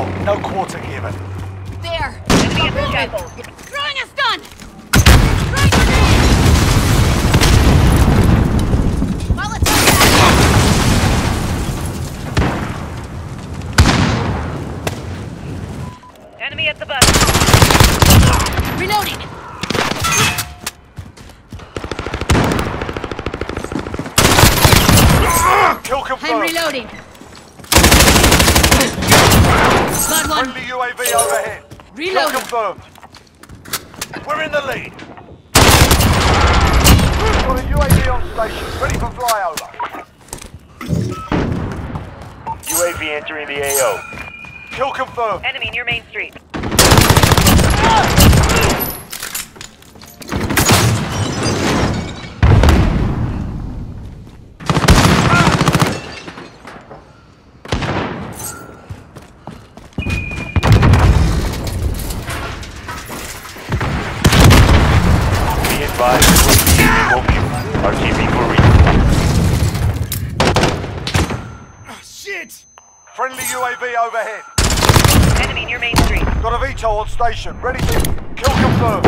Control, no quarter given. There! Enemy at the scaffold. Throwing a stun! Enemy at the bus. Reloading! Kill confirmed. I'm reloading! Blood one! Friendly UAV overhead. Kill Reloading! confirmed. We're in the lead. Got a UAV on station, ready for flyover. UAV entering the AO. Kill confirmed. Enemy near Main Street. Be advised, RTV for reach. Shit! Friendly UAV overhead. Enemy near Main Street. Got a VTOL on station, ready to kill confirmed.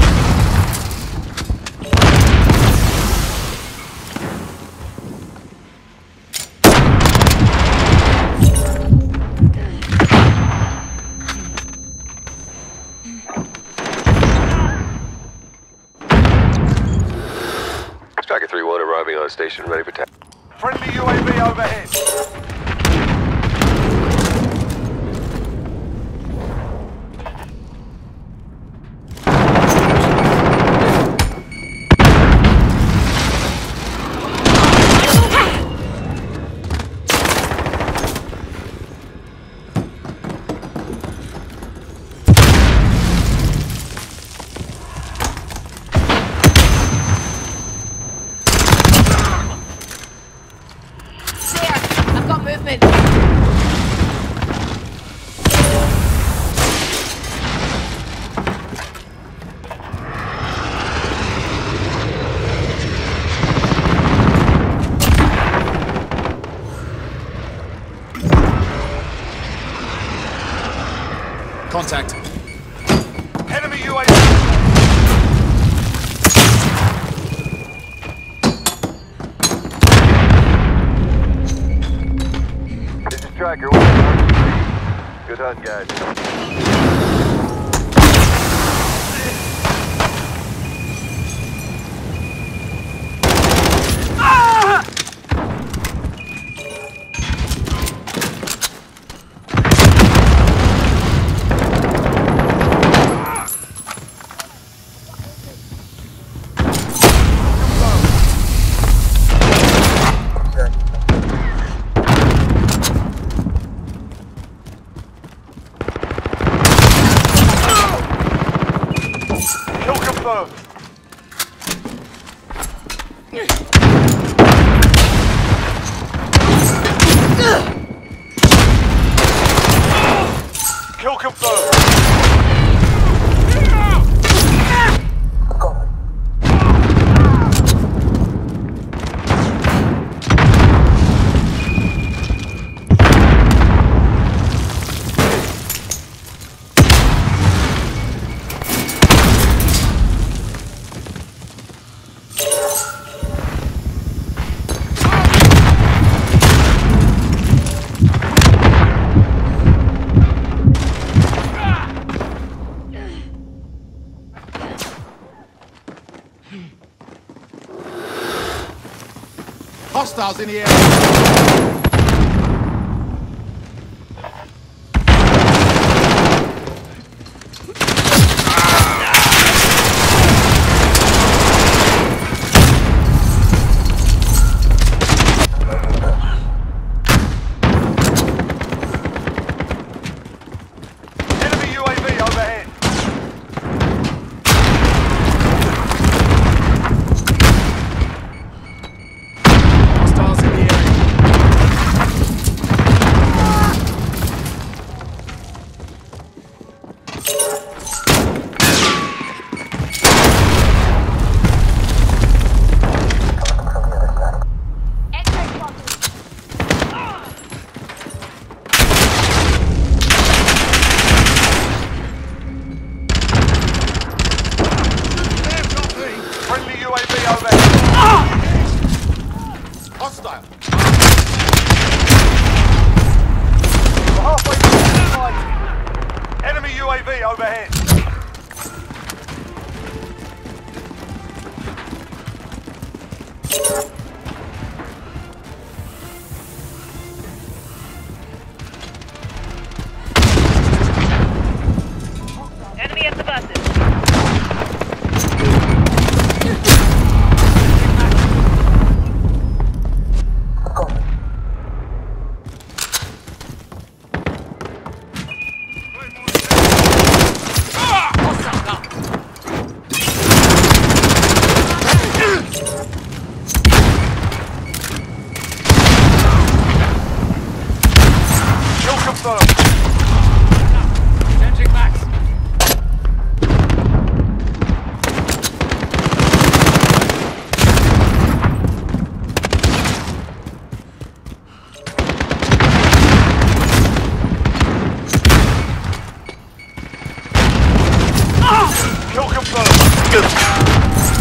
Striker 3-1 arriving on station, ready for tap. Friendly UAV overhead. I've got movement! Contact. Enemy UAV. This is Striker. Good hunt, guys. Kill confirmed. Kill confirmed. Hostiles in the area. Enemy UAV overhead. Hostiles in the area. UAV overhead. Enemy at the buses. Kill confirmed. Changing max. Kill confirmed.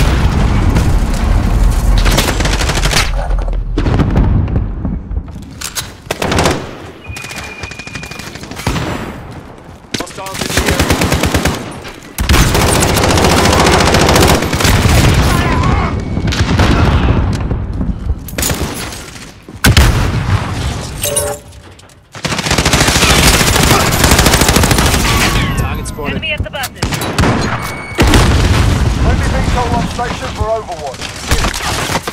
Hostiles in the air. Target spotted. Enemy at the buses. Friendly VTOL on station for overwatch.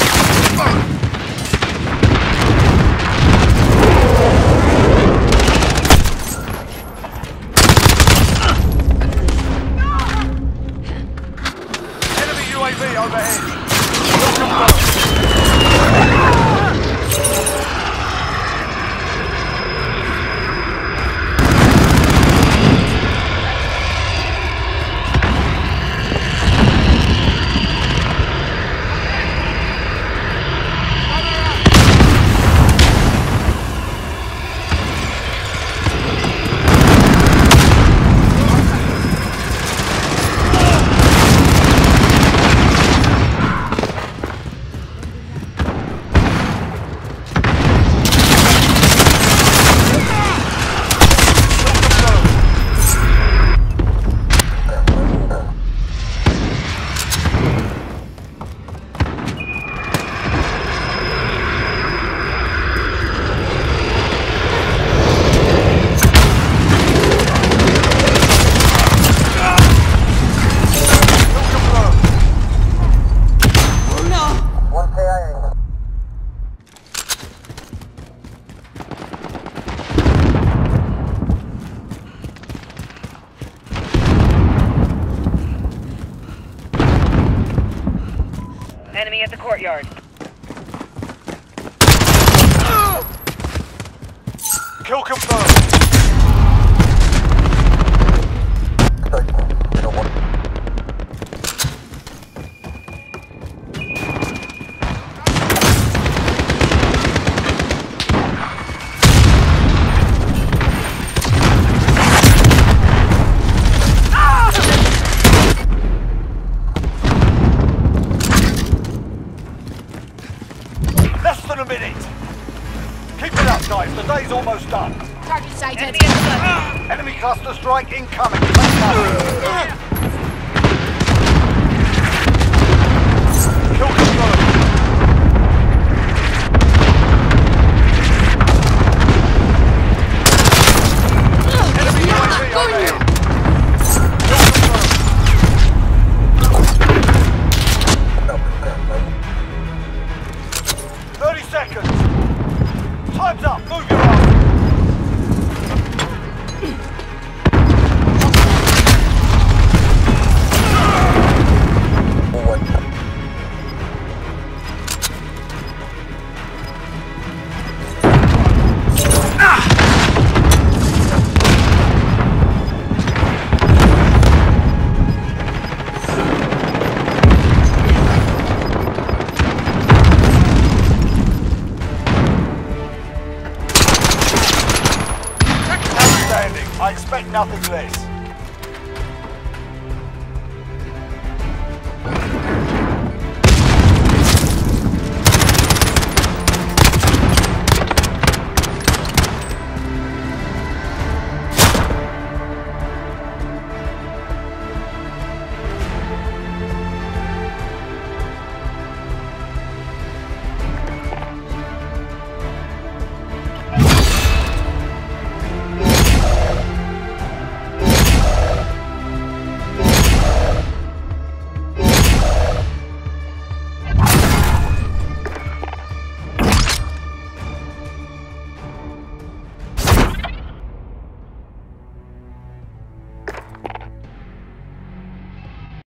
Enemy UAV overhead. Kill confirmed. Enemy at the courtyard. Kill confirmed. Less than a minute. Keep it up, guys. The day's almost done. Target sighted. Enemy at the buses. Enemy cluster strike incoming. Take cover. Kill confirmed. Enemy UAV overhead. Kill confirmed. 30 seconds. Time's up. Move your arm. I expect nothing less.